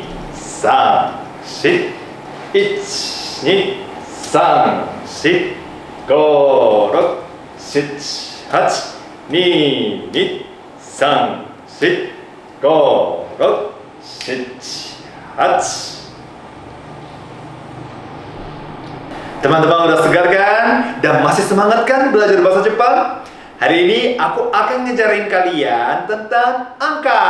3、4、1、2、3、4、5、6、7、8、2、2、3、4、5、6、7、8. Teman-teman udah segar kan? Dan masih semangat kan belajar bahasa Jepang? Hari ini aku akan ngejarin kalian tentang angka.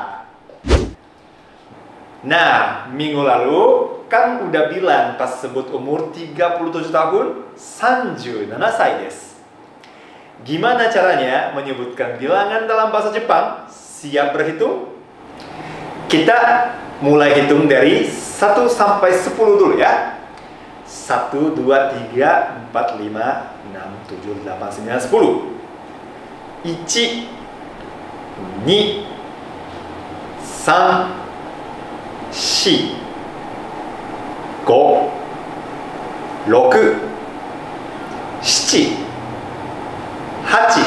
Nah, minggu lalu kan udah bilang pas sebut umur 37 tahun, 37 sai desu. Gimana caranya menyebutkan bilangan dalam bahasa Jepang? Siap berhitung? Kita mulai hitung dari 1 sampai 10 dulu ya. 1, 2, 3, 4, 5, 6, 7, 8, 9, 10. 1, 2, 3, 4, 5, 6, 7, 8,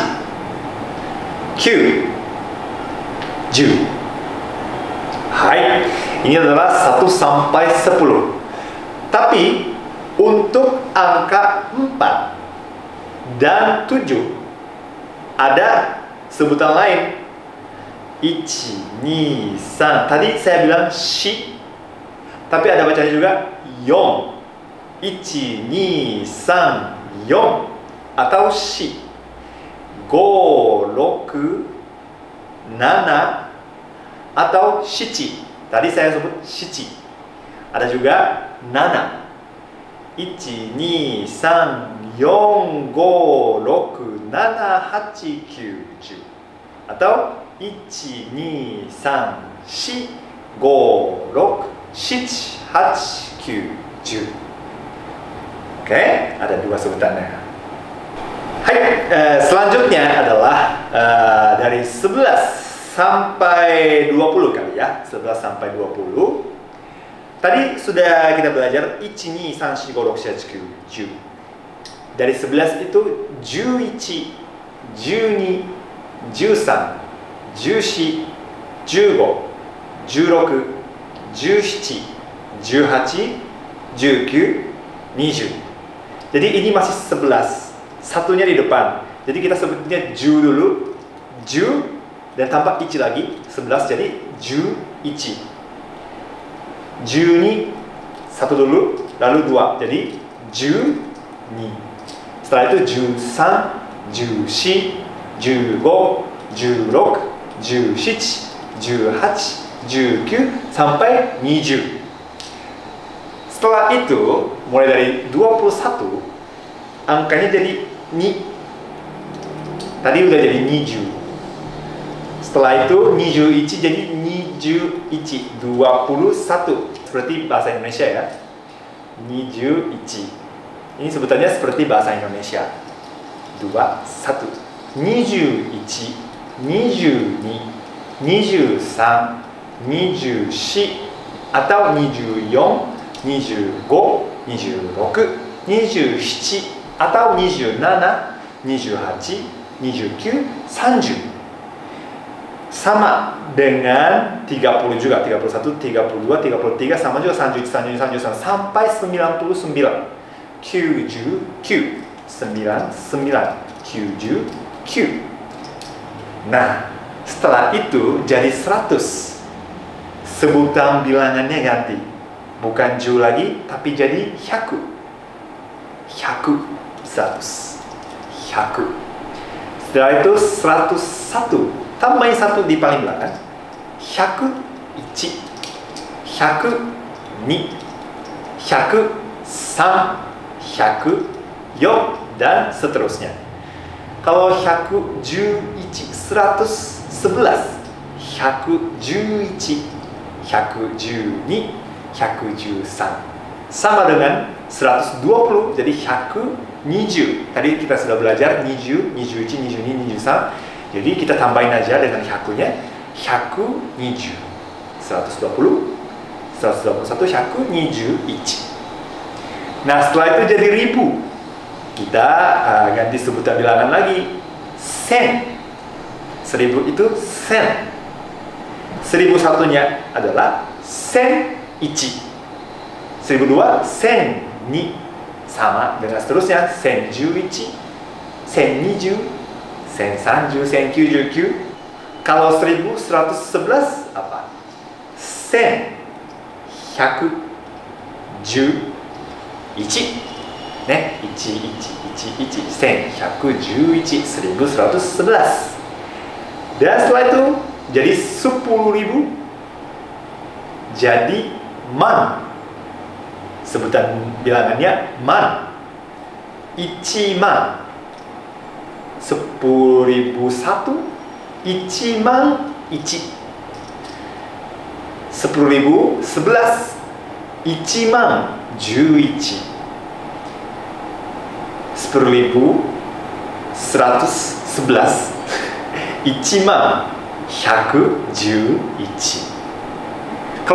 9, 10. Hai, ini adalah 1 sampai 10. Tapi untuk angka 4 dan 7 ada sebutan lain. 1, 2, 3. Tadi saya bilang shi, tapi ada bacanya juga 4. 1, 2, 3, 4 atau shi. 5, 6, 7 atau shichi. Tadi saya sebut shichi. Ada juga 7. 1, 2, 3, 4, 5, 6, 7, 8, 9, 10 atau 1, 2, 3, 4, 5, 6, 7, 8, 9, 10. Oke, ada 2 sebutannya. Hai, selanjutnya adalah dari 11 sampai 20 kali ya. 11 sampai 20. Tadi sudah kita belajar 1, 2, 3, 4, 5, 6, 7, 10. Dari 11 itu 11, 12, 13, 14, 15, 16, 17, 18, 19, 20. Jadi ini masih 11. Satunya di depan. Jadi kita sebutnya ju dulu. Ju dan tambah ichi lagi. 11 jadi ju ichi. 12 satu dulu, lalu 2 jadi 12. Setelah itu 13, 14, 15, 16, 17, 18, 19 sampai 20. Setelah itu mulai dari 21 angkanya jadi ni. Tadi udah jadi 20. Setelah itu 21 jadi 21 seperti bahasa Indonesia ya. 21. Ini sebutannya seperti bahasa Indonesia. 21, 21, 22, 23, 24 atau 24, 25, 26, 27 atau 27, 28, 29, 30. Sama dengan 30 juga, 31, 32, 33 sama juga 31, 32, 33 sampai 99. 99, 99. Nah, setelah itu jadi 100. Sebutan bilangannya ganti. Bukan ju lagi, tapi jadi 100. 100, 100. 100. Setelah itu 101. Tambahin 1 di paling belakang. 101, 102, 103, 104 dan seterusnya. Kalau 111 111, 111, 112, 113. Sama dengan 120, jadi 120. Tadi kita sudah belajar 20, 21, 22, 23. Jadi kita tambahin aja dengan 100-nya, 120. 120, 121, 121. Nah, setelah itu jadi ribu. Kita ganti sebutan bilangan lagi. Sen. 1000 itu sen. 1001-nya adalah sen ichi. 1002 sen ni. Sama dengan seterusnya, sen 11, sen 20, sen 30, sen 99. Kalau 1111 apa? Sen 111. Ne, 1111, sen 111, 1111. Dan setelah itu jadi 10.000, jadi man. Sebutan bilangannya man. Ichiman. 10.001, ichiman ichi. 10.011, ichiman 11. 10.111, ichiman 111. Kalau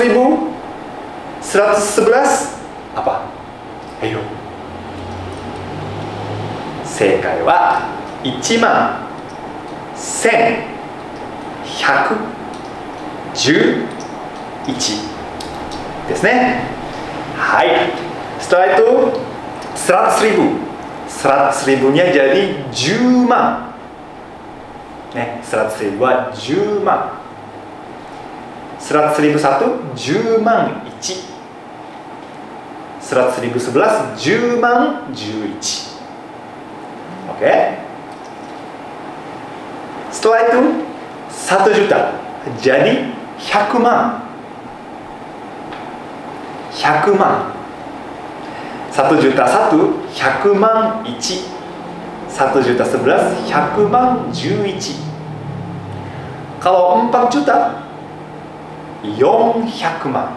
11.111 apa? Ayo. Seikai wa 11,111 ですね。はい。Setelah itu 100.000. 100.000-nya jadi 10 万. 100.000 は10万. 100.001 10万1. 100.011 10万11. Oke. Setelah itu 1 juta jadi 100 万. 100 万. 1 juta 1, 100 万1. 1 juta 11, 100 万11. Kalau 4 juta, 400 万.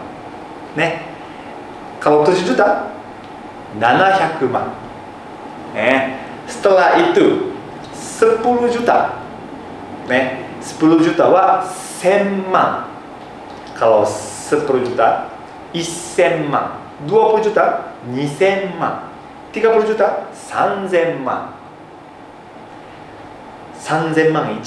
Kalau 7 juta, 700 万. Setelah itu, 10 juta. 10 juta wa 1000 万. Kalau 10 juta, 1000 万. 20 juta, 2000 万. 30 juta, 3000 万. 3000 万1.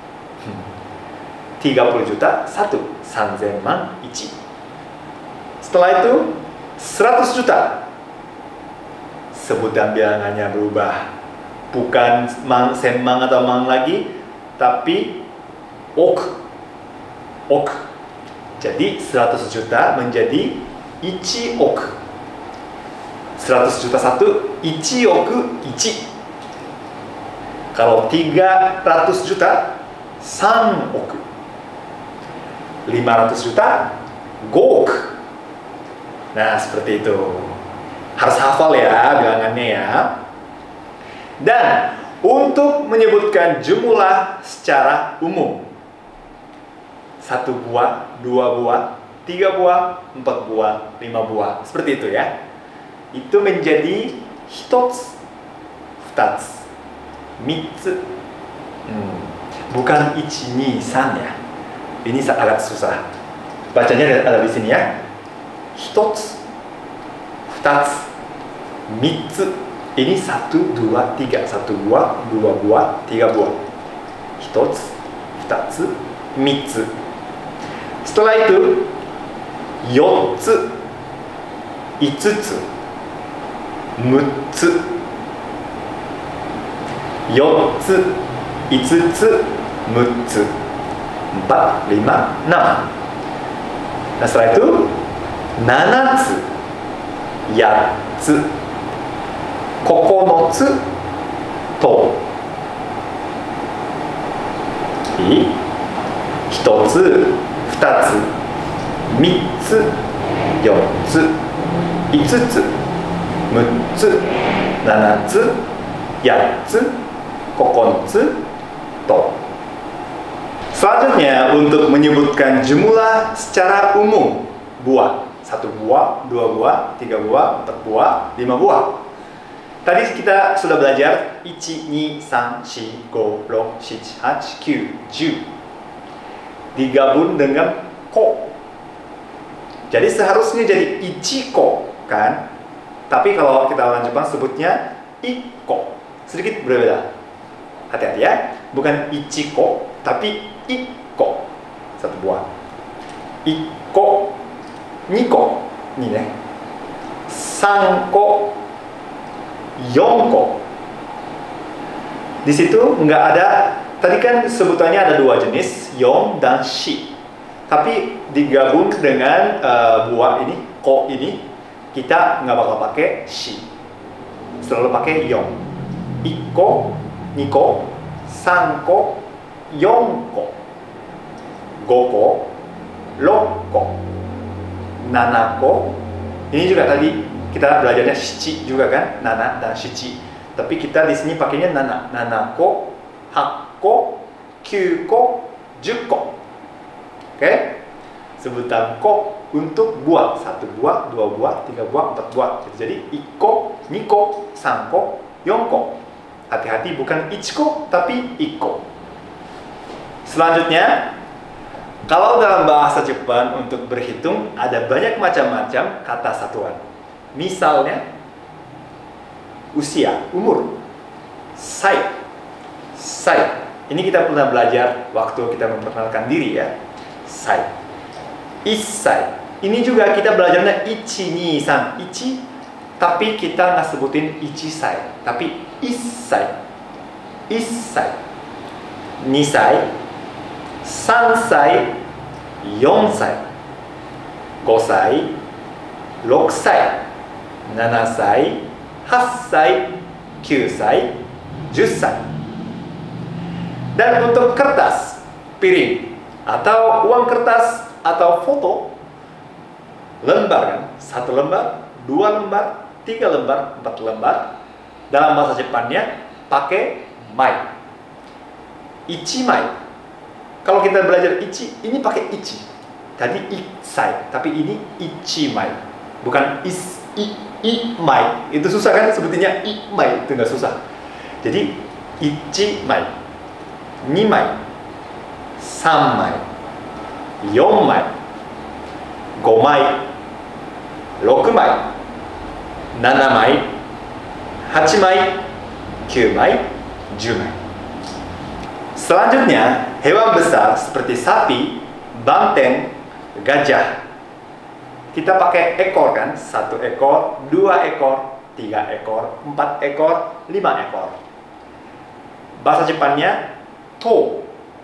30 juta 1. 3000 万1. Setelah itu 100 juta. Sebutan bilangannya berubah. Bukan senmang atau mang lagi, tapi ok. Ok. Jadi 100 juta menjadi 1 ok. 100 juta 1, 1 ok 1. Kalau 300 juta, 3 ok. 500 juta, 5 ok. Nah, seperti itu. Harus hafal ya bilangannya ya. Dan untuk menyebutkan jumlah secara umum, 1 buah, 2 buah, 3 buah, 4 buah, 5 buah. Seperti itu ya. Itu menjadi hitotsu, futatsu, mitsu. Bukan 1, 2, 3 ya. Ini agak susah. Bacanya ada di sini ya. Hitotsu, futatsu, mitsu. Ini 1, 2, 3. 1 buah, 2 buah, 3 buah. Hitotsu, futatsu, mitsu. Setelah itu 4つ、5つ、6つ、4つ、5つ、6つ、4, 5, 6. Nah, setelah itu 7つ、8つ、9つと1つ、2つ、3つ、4つ、5つ、6つ、7つ、8つ、9つと Selanjutnya, untuk menyebutkan jumlah secara umum buah. 1 buah, 2 buah, 3 buah, 4 buah, 5 buah. Tadi kita sudah belajar 1, 2, 3, 4, 5, 6, 7, 8, 9, 10. Digabung dengan ko. Jadi seharusnya jadi ichiko kan? Tapi kalau kita orang Jepang sebutnya ikko. Sedikit berbeda. Hati-hati ya. Bukan ichiko, tapi ikko. 1 buah. Ikko, niko. Ini ya. 3 ko, 4 ko. Di situ nggak ada. Tadi kan sebutannya ada 2 jenis, yon dan shi. Tapi digabung dengan buah ini, ko ini, kita nggak bakal pakai shi. Selalu pakai yon. Ikko, niko, 3 ko, 4 ko, 5 ko, 6 ko, 7 ko. Ini juga tadi kita belajarnya shichi juga kan, nana dan shichi. Tapi kita di sini pakainya nana, 7 ko, 8 ko, 9 ko, 10 ko. Oke? Sebutan ko untuk buah. 1 buah, 2 buah, 3 buah, 4 buah. Jadi ikko, niko, 3 ko, 4 ko. Hati-hati, bukan ichiko, tapi ikko. Selanjutnya, kalau dalam bahasa Jepang untuk berhitung ada banyak macam-macam kata satuan. Misalnya, usia, umur. Sai. Ini kita pernah belajar waktu kita memperkenalkan diri ya. Sai. Issai. Ini juga kita belajarnya 1, 2, 3, 1. Tapi kita nggak sebutin ichisai, tapi issai. 2 sai, 3 sai, 4 sai, 5 sai, 6 sai, 7 sai, 8 sai, 9 sai, 10 sai. Dan untuk kertas, piring, atau uang kertas, atau foto, lembar kan? 1 lembar, 2 lembar, 3 lembar, 4 lembar. Dalam bahasa Jepangnya pakai mai. Ichimai. Kalau kita belajar ichi, ini pakai ichi. Tadi issai, tapi ini ichimai. Bukan imai. Itu susah kan? Sebetulnya imai itu nggak susah. Jadi ichimai, 2 mai, 3 mai, 4 mai, 5 mai, 6 mai, 7 mai, 8 mai, 9 mai, 10 mai. Selanjutnya, hewan besar seperti sapi, banteng, gajah. Kita pakai ekor kan? 1 ekor, 2 ekor, 3 ekor, 4 ekor, 5 ekor. Bahasa Jepangnya to.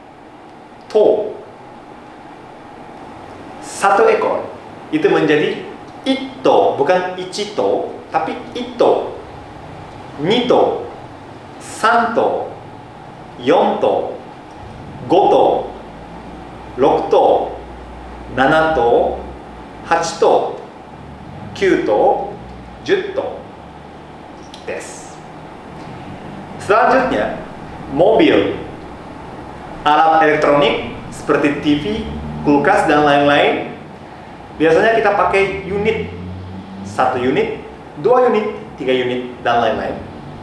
1 ekor itu menjadi ito, bukan ichito, tapi ito. 2 to, 3 to, 4 to, 5 to, 6 to, 7 to, 8 to, 9 to, 10 toです. Selanjutnya, mobil, alat elektronik seperti TV, kulkas, dan lain-lain. Biasanya kita pakai unit, 1 unit, 2 unit, 3 unit, dan lain-lain.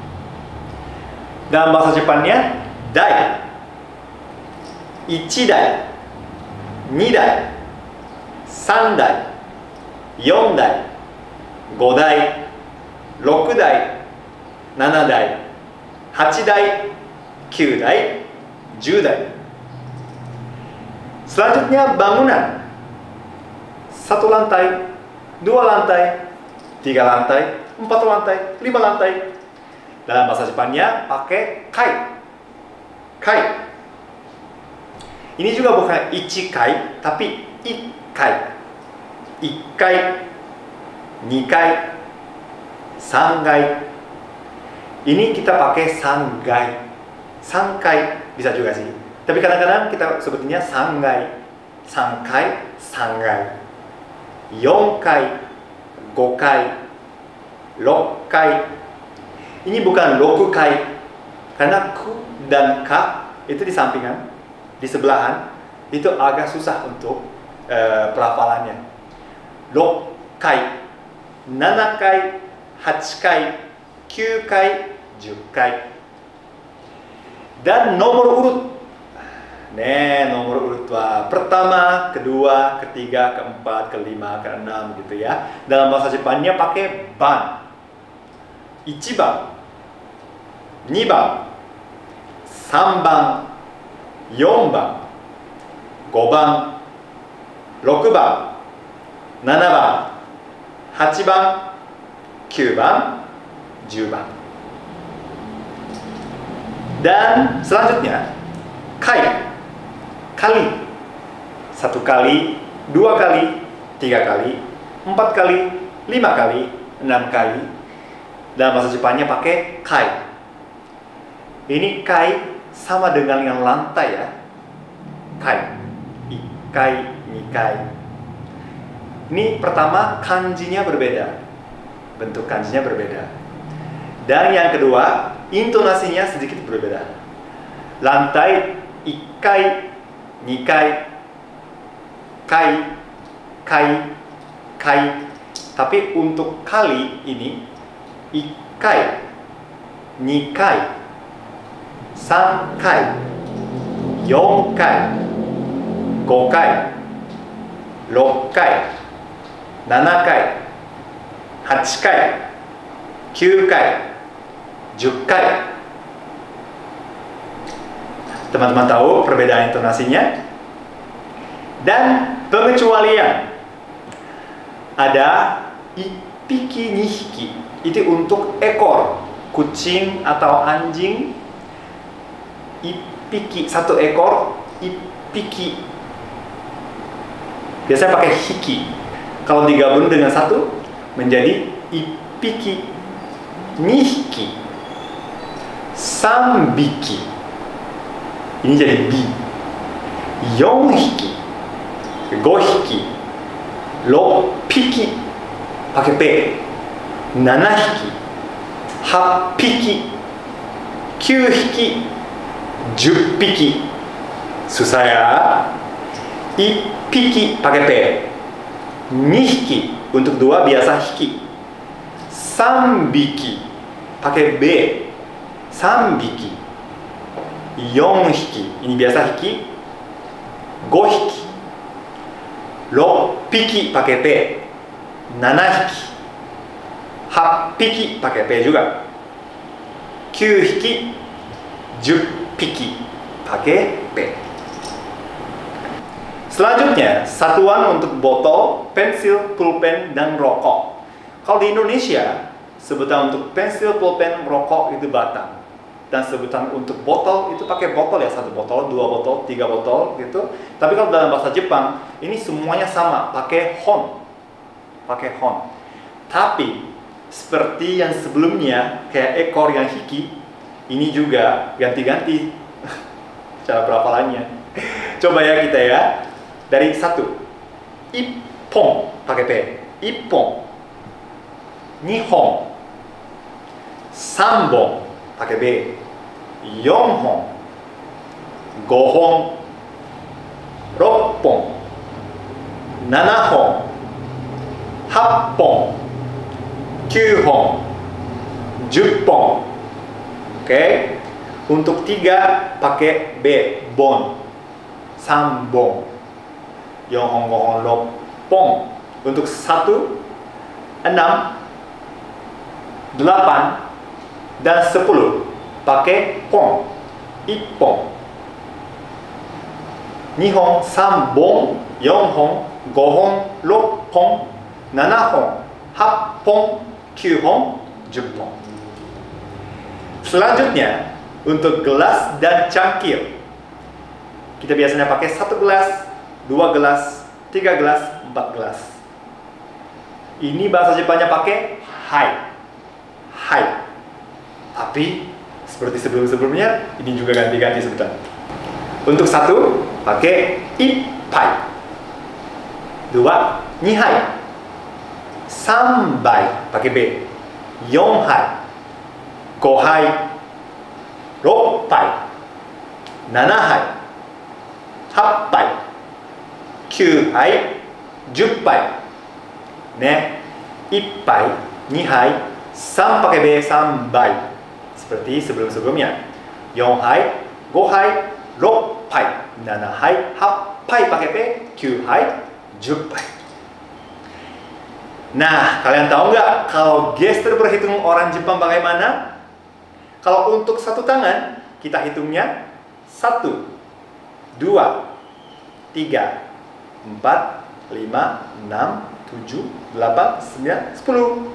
Dalam bahasa Jepangnya, dai. 1 dai, 2 dai, 3 dai, 4 dai, 5 dai, 6 dai, 7 dai, 8 dai, 9 dai, 10 dai. Selanjutnya bangunan. 1 lantai, 2 lantai, 3 lantai, 4 lantai, 5 lantai. Dalam bahasa Jepangnya pakai kai. Kai. Ini juga bukan ichikai, tapi ikkai. Ikkai, 2 kai, 3 kai. Ini kita pakai sanggai. Sangkai bisa juga sih. Tapi kadang-kadang kita sebutnya sanggai. Sangkai, sanggai. 4 kai, 5 kai, 6 kai. Ini bukan 6 kai, karena ku dan ka itu di sampingan, di sebelahan. itu agak susah untuk pelafalannya. 6 kali, 7 kali, 8 kali, 9 kali, 10 kali. Dan nomor urut. Nomor urut pertama, kedua, ketiga, keempat, kelima, keenam gitu ya. Dalam bahasa Jepannya pakai ban. 1番、2番、3番、4番、5番、6番、7番、8番、9番、10番. Dan selanjutnya, kali. 1 kali, 2 kali, 3 kali, 4 kali, 5 kali, 6 kali. Dalam bahasa Jepannya pakai kai. Ini kai sama dengan yang lantai ya. Kai, ikai, nikai. Ini pertama kanjinya berbeda, bentuk kanjinya berbeda. Dan yang kedua, intonasinya sedikit berbeda. Lantai, ikai, nikai, kai, kai, kai. Tapi untuk kali ini, ikai, nikai, 3 kali, 4 kali, 5 kali, 6 kali, 7 kali, 8 kali, 9 kali, 10 kali. Teman-teman tahu perbedaan intonasinya? Dan pengecualian. Ada ippiki nihiki. Itu untuk ekor kucing atau anjing. Ippiki, 1 ekor, ippiki. Biasanya pakai hiki. Kalau digabung dengan 1 menjadi ippiki, nihiki, 3 biki. Ini jadi bi. 4 hiki, 5 hiki, 6 piki pakai p, 7 hiki, 8 piki, 9 hiki, 10 piki. Susah ya. 1 piki pakai p, 2 hiki untuk 2 biasa hiki, 3 biki pakai b, 3 biki, 4 hiki ini biasa hiki, 5 hiki, 6 piki pakai p, 7 hiki, 8 piki pakai p juga, 9 hiki, 10 piki pakai p. Selanjutnya, satuan untuk botol, pensil, pulpen, dan rokok. Kalau di Indonesia, sebutan untuk pensil, pulpen, rokok itu batang. Dan sebutan untuk botol itu pakai botol ya, 1 botol, 2 botol, 3 botol gitu. Tapi kalau dalam bahasa Jepang, ini semuanya sama, pakai hon. Pakai hon. Tapi, seperti yang sebelumnya, kayak ekor yang hiki, ini juga ganti-ganti cara pelafalannya. Coba ya kita ya. Dari 1, ippon pakai p, ippon, 2 hon, 3 bon pakai b, 4 hon, 5 hon, 6 bon, 7 hon, 8 bon, 9 hon, 10 bon. Oke. Untuk 3 pakai b, bon, 3 bon. 4 hon, 5 hon, 6 bon. Untuk 1, 6, 8, dan 10 pakai pon, ippon. 2 hon, 3 bon, 4 hon, 5 hon, 6 hon, 7 hon, 8 hon, 9 hon, 10 hon. Selanjutnya, untuk gelas dan cangkir. Kita biasanya pakai 1 gelas, 2 gelas, 3 gelas, 4 gelas. Ini bahasa Jepannya pakai hai. Hai. Tapi seperti sebelum-sebelumnya, ini juga ganti-ganti sebentar. Untuk 1 pakai ippai. 2 nihai. 3 bai pakai b. 4 hai. 5 hai. 6 bai. 7 hai. 8杯、9杯、10杯ね、1杯、2杯、3pakai B 3 杯seperti sebelum-sebelumnya. 4杯、5杯、6杯、7杯、8杯pakai P, 9杯, 10 杯. Nah, kalian tahu nggak kalau gestur berhitung orang Jepang bagaimana? Kalau untuk satu tangan, kita hitungnya 1, 2, 3, 4, 5, 6, 7, 8, 9, 10.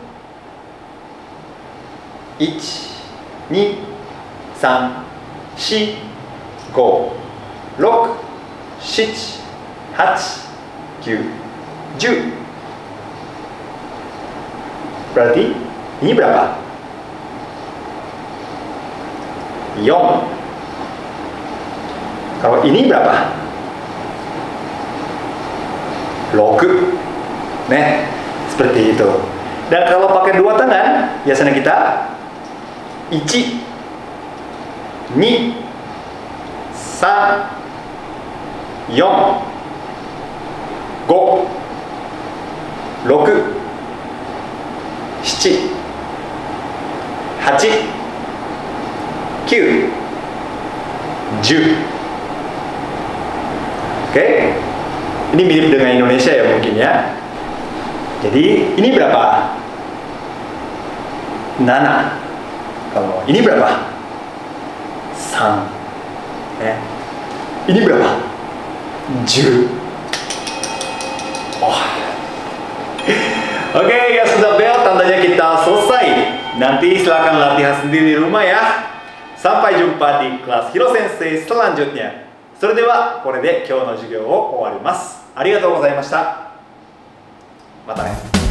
1, 2, 3, 4, 5, 6, 7, 8, 9, 10. Berarti ini berapa? 4. Kalau ini berapa? 6. Nih, seperti itu. Dan kalau pakai dua tangan, biasanya kita 1, 2, 3, 4, 5, 6, 7, 8, 9, 10. Oke, ini mirip dengan Indonesia ya mungkin ya. Jadi ini berapa? 7. Kalau ini berapa? 3. Ini berapa? 10. Oh. Oke, ya sudah bel, tandanya kita selesai. Nanti silakan latihan sendiri di rumah ya. Sampai jumpa di kelas Hiro Sensei selanjutnya. それではこれで今日の授業を終わります。ありがとうございました。またね。